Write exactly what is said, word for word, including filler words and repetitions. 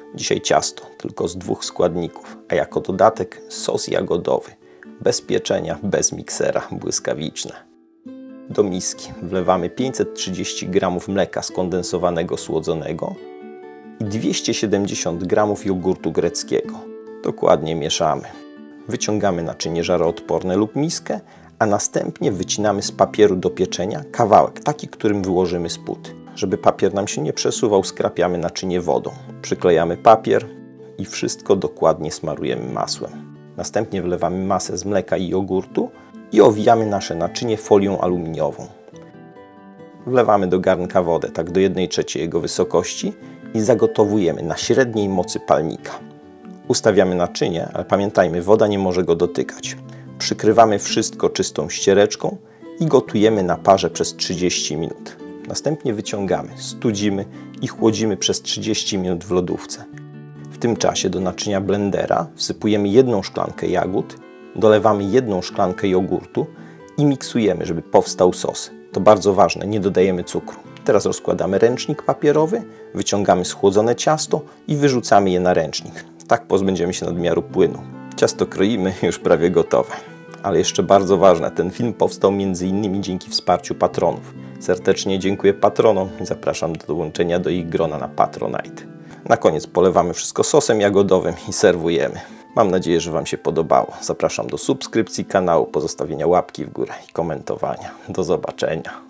Dzisiaj ciasto, tylko z dwóch składników, a jako dodatek sos jagodowy. Bez pieczenia, bez miksera, błyskawiczne. Do miski wlewamy pięćset trzydzieści gramów mleka skondensowanego słodzonego i dwieście siedemdziesiąt gramów jogurtu greckiego. Dokładnie mieszamy. Wyciągamy naczynie żaroodporne lub miskę, a następnie wycinamy z papieru do pieczenia kawałek, taki, którym wyłożymy spód. Żeby papier nam się nie przesuwał, skrapiamy naczynie wodą. Przyklejamy papier i wszystko dokładnie smarujemy masłem. Następnie wlewamy masę z mleka i jogurtu i owijamy nasze naczynie folią aluminiową. Wlewamy do garnka wodę, tak do jednej trzeciej jego wysokości i zagotowujemy na średniej mocy palnika. Ustawiamy naczynie, ale pamiętajmy, woda nie może go dotykać. Przykrywamy wszystko czystą ściereczką i gotujemy na parze przez trzydzieści minut. Następnie wyciągamy, studzimy i chłodzimy przez trzydzieści minut w lodówce. W tym czasie do naczynia blendera wsypujemy jedną szklankę jagód, dolewamy jedną szklankę jogurtu i miksujemy, żeby powstał sos. To bardzo ważne, nie dodajemy cukru. Teraz rozkładamy ręcznik papierowy, wyciągamy schłodzone ciasto i wyrzucamy je na ręcznik. Tak pozbędziemy się nadmiaru płynu. Ciasto kroimy, już prawie gotowe. Ale jeszcze bardzo ważne, ten film powstał między innymi dzięki wsparciu patronów. Serdecznie dziękuję patronom i zapraszam do dołączenia do ich grona na Patronite. Na koniec polewamy wszystko sosem jagodowym i serwujemy. Mam nadzieję, że Wam się podobało. Zapraszam do subskrypcji kanału, pozostawienia łapki w górę i komentowania. Do zobaczenia.